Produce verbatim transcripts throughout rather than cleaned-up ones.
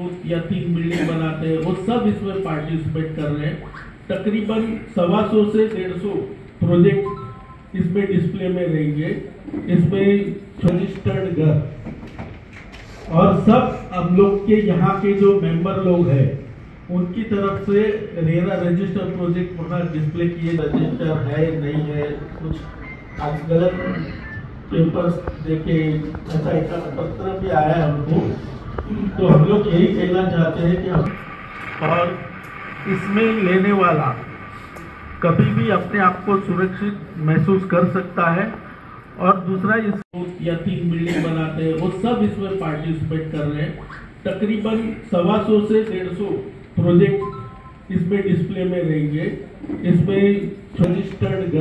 या तीन बिल्डिंग बनाते हैं, वो सब इसमें पार्टिसिपेट कर रहे हैं। तकरीबन सवा सौ से डेढ़ सौ प्रोजेक्ट इसमें डिस्प्ले में रहेंगे। इसमें रजिस्टर्ड घर और सब हम लोग के यहाँ के जो मेंबर लोग हैं उनकी तरफ से रेरा रजिस्टर प्रोजेक्ट वहाँ डिस्प्ले किए। रजिस्टर है नहीं है, कुछ आज गलत पेपर्स देके ऐसा एक पत्र भी आया है हमको, तो हम लोग यही कहना चाहते हैं कि हम और इसमें लेने वाला कभी भी अपने आप को सुरक्षित महसूस कर सकता है। और दूसरा, इस या तीन बिल्डिंग बनाते हैं, वो सब इसमें पार्टिसिपेट कर रहे हैं। तकरीबन सवा सौ से डेढ़ सौ प्रोजेक्ट इसमें डिस्प्ले में रहेंगे। इसमें रजिस्टर्ड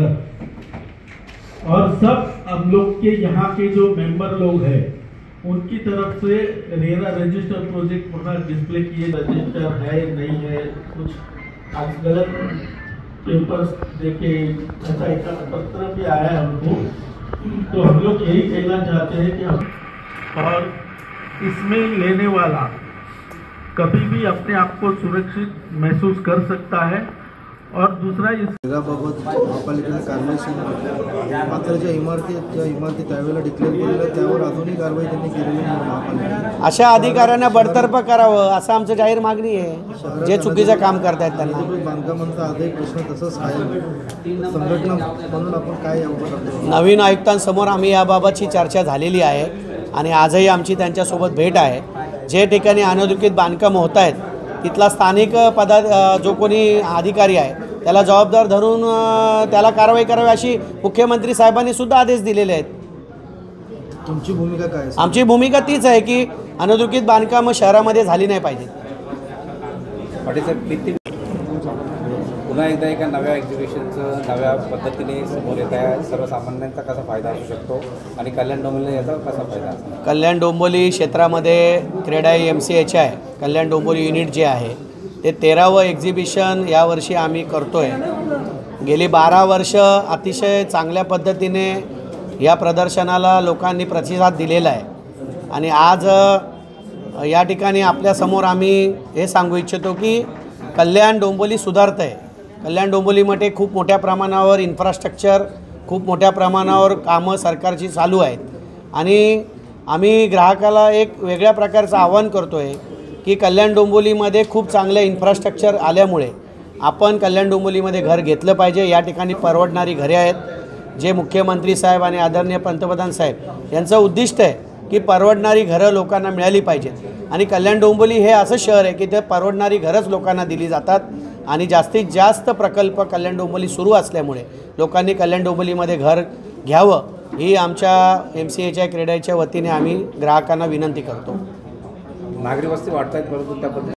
घर और सब हम लोग के यहाँ के जो मेंबर लोग हैं उनकी तरफ से रेरा रजिस्टर प्रोजेक्ट वहाँ डिस्प्ले किए। रजिस्टर है नहीं है, कुछ आज गलत पेपर्स देके ऐसा एक पत्र भी आया है हमको, तो हम लोग यही कहना चाहते हैं कि हम और इसमें लेने वाला कभी भी अपने आप को सुरक्षित महसूस कर सकता है। और दूसरा, इस जगाबाबत महापालिकेने कारवाई सुरू केली, मात्र ज्या इमारती ज्या इमारती त्यावेळेला डिक्लेअर केलेल्या त्यावर अजूनही कारवाई त्यांनी केलेली नाही महापालिकेने। अशा अधिकाऱ्यांना बडतर्फ करावं असं आमचं जाहीर मागणी आहे, जे चुकीचं काम करतायत त्यांना। बांधकामांचा आजही प्रश्न तसंच आहे, संघटना म्हणून आपण काय याबाबत नवीन आयुक्तांसमोर आम्ही याबाबतची चर्चा झालेली आहे आणि आजही आमची त्यांच्यासोबत भेट आहे। जे ठिकाणी अनधिकृत बांधकाम होत आहेत तिथला स्थानिक पदा जो कोणी अधिकारी आहे त्याला जबाबदार धरून त्याला कारवाई करावी अशी मुख्यमंत्री साहेबांनी सुद्धा आदेश दिलेले आहेत। तुमची भूमिका काय आहे? आमची भूमिका तीच आहे की अनधिकृत बांधकाम शहरामध्ये झाली नाही पाहिजे। पुन्हा एकदा एका नव्या एक्झिबिशनचं नव्या पद्धतीने समोर येत आहे, सर्वसामान्यांचा कसा फायदा असू शकतो आणि कल्याण डोंबिवली याचा कसा फायदा असतो? कल्याण डोंबिवली क्षेत्रामध्ये क्रेडाई एम सी एच आहे, कल्याण डोंबिवली युनिट जे आहे ते तेरावं एक्झिबिशन यावर्षी आम्ही करतो आहे। गेली बारा वर्ष अतिशय चांगल्या पद्धतीने या प्रदर्शनाला लोकांनी प्रतिसाद दिलेला आहे आणि आज या ठिकाणी आपल्यासमोर आम्ही हे सांगू इच्छितो की कल्याण डोंबिवली सुधारतं आहे। कल्याण डोंबिवलीमध्ये खूप मोठ्या प्रमाणावर इन्फ्रास्ट्रक्चर, खूप मोठ्या प्रमाणावर कामं सरकारची चालू आहेत आणि आम्ही ग्राहकाला एक वेगळ्या प्रकारचं आवाहन करतो आहे की कल्याण डोंबिवलीमध्ये खूप चांगलं इन्फ्रास्ट्रक्चर आल्यामुळे आपण कल्याण डोंबिवलीमध्ये घर घेतलं पाहिजे। या ठिकाणी परवडणारी घरे आहेत, जे मुख्यमंत्री साहेब आणि आदरणीय पंतप्रधान साहेब यांचं उद्दिष्ट आहे की परवडणारी घरं लोकांना मिळाली पाहिजेत आणि कल्याण डोंबिवली हे असं शहर आहे की ते परवडणारी घरच लोकांना दिली जातात आणि जास्तीत जास्त प्रकल्प कल्याण डोंबिवली सुरू असल्यामुळे लोकांनी कल्याण डोंबिवलीमध्ये घर घ्यावं ही आमच्या एम सी एच्या क्रेडाईच्या वतीने आम्ही ग्राहकांना विनंती करतो। नागरी वस्ती वाढत आहेत, परंतु त्या